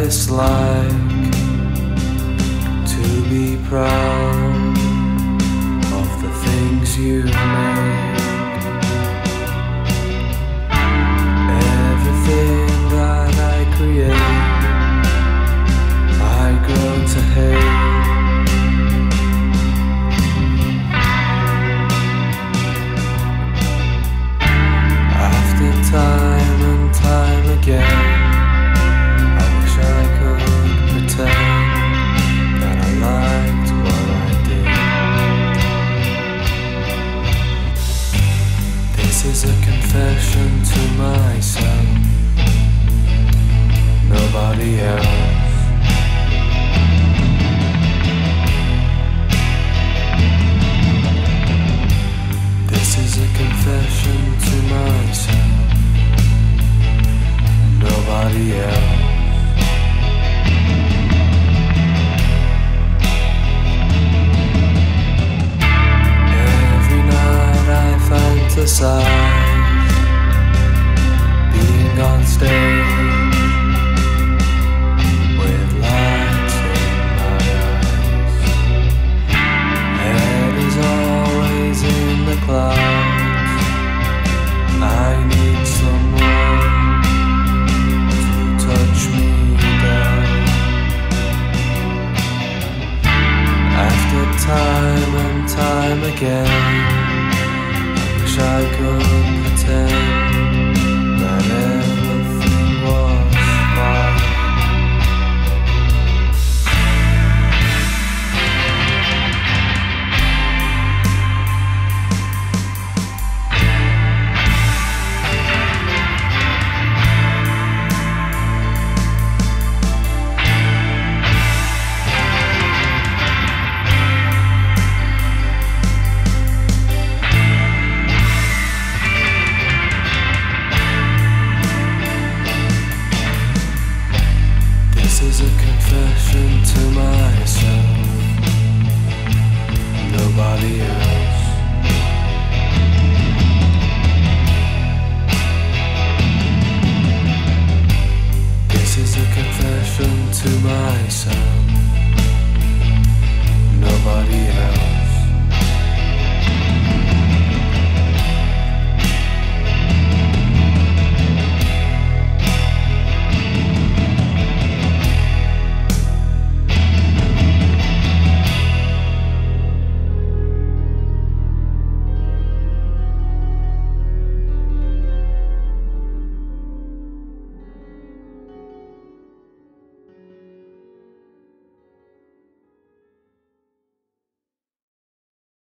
it's like to be proud of the things you made. Everything that I create, I grow to hate. After time and time again, I wish I could pretend that I liked what I did. This is a confession to my